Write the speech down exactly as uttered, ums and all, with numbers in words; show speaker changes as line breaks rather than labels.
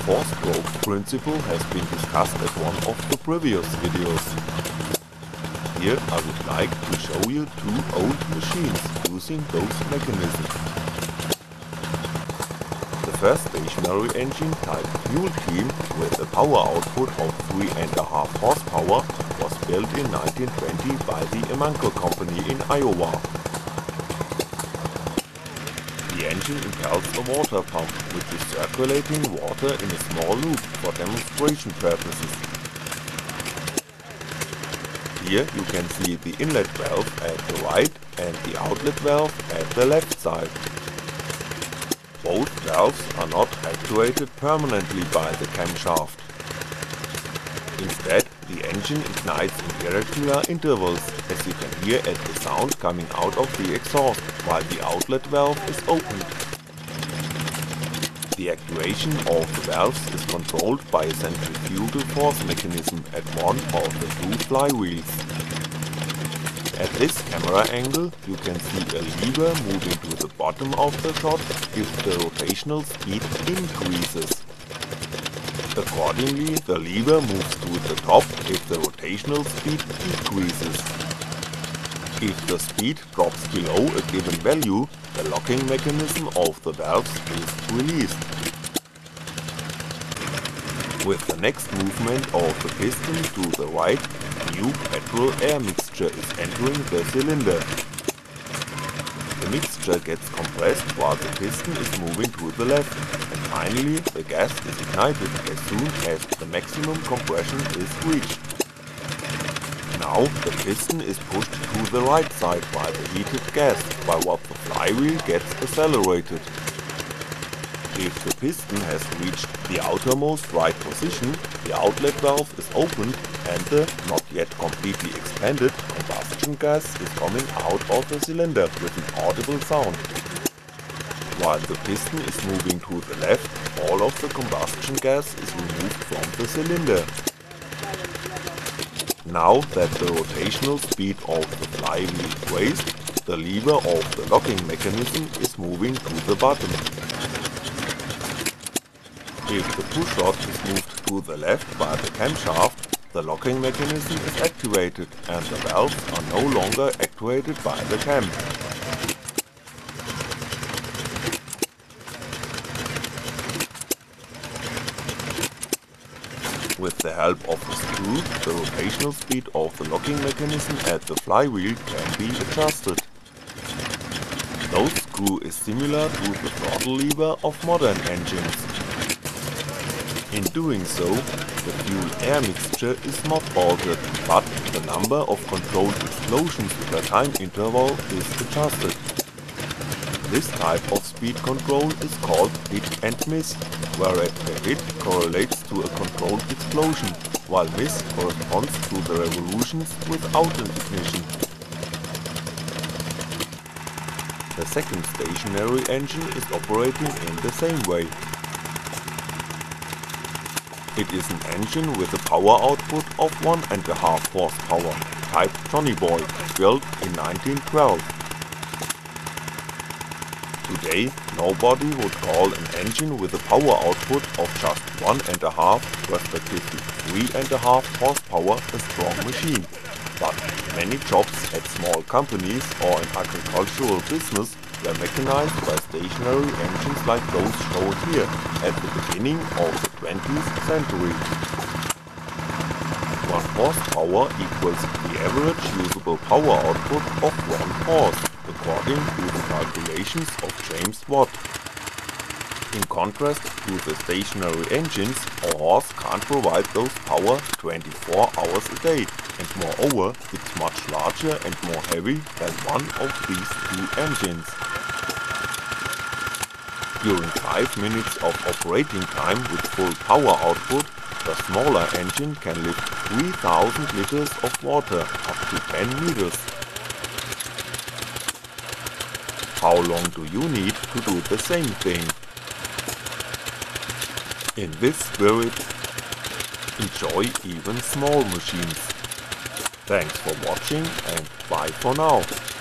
four-stroke principle has been discussed at one of the previous videos. Here I would like to show you two old machines using those mechanisms. The first stationary engine type Mule Team with a power output of three and a half horsepower was built in nineteen twenty by the Amanco company in Iowa. The engine impels a water pump which is circulating water in a small loop for demonstration purposes. Here you can see the inlet valve at the right and the outlet valve at the left side. Both valves are not actuated permanently by the camshaft. Instead, the engine ignites in irregular intervals, as you can hear at the sound coming out of the exhaust, while the outlet valve is opened. The actuation of the valves is controlled by a centrifugal force mechanism at one of the two flywheels. At this camera angle, you can see a lever moving to the bottom of the shot if the rotational speed increases. Accordingly, the lever moves to the top if the rotational speed decreases. If the speed drops below a given value, the locking mechanism of the valves is released. With the next movement of the piston to the right, new petrol air mixture is entering the cylinder. The mixture gets compressed while the piston is moving to the left, and finally the gas is ignited as soon as the maximum compression is reached. Now the piston is pushed to the right side by the heated gas, by what the flywheel gets accelerated. If the piston has reached the outermost right position, the outlet valve is opened and the, not yet completely expanded, combustion gas is coming out of the cylinder with an audible sound. While the piston is moving to the left, all of the combustion gas is removed from the cylinder. Now that the rotational speed of the flywheel is raised, the lever of the locking mechanism is moving to the bottom. If the push rod is moved to the left by the camshaft, the locking mechanism is activated and the valves are no longer actuated by the cam. With the help of a screw, the rotational speed of the locking mechanism at the flywheel can be adjusted. The screw is similar to the throttle lever of modern engines. In doing so, the fuel-air mixture is not altered, but the number of controlled explosions per time interval is adjusted. This type of speed control is called hit and miss, where a hit correlates to a controlled explosion, while miss corresponds to the revolutions without an ignition. The second stationary engine is operating in the same way. It is an engine with a power output of one and a half horsepower, type Johnny Boy, built in nineteen twelve. Today, nobody would call an engine with a power output of just one and a half, respectively three and a half horsepower a strong machine. But many jobs at small companies or in agricultural business were mechanized by stationary engines like those shown here at the beginning of the twentieth century. One horsepower equals the average usable power output of one horse, according to the calculations of James Watt. In contrast to the stationary engines, a horse can't provide those power twenty-four hours a day, and moreover it's much larger and more heavy than one of these two engines. During five minutes of operating time with full power output, the smaller engine can lift three thousand liters of water up to ten meters. How long do you need to do the same thing? In this spirit, enjoy even small machines. Thanks for watching and bye for now.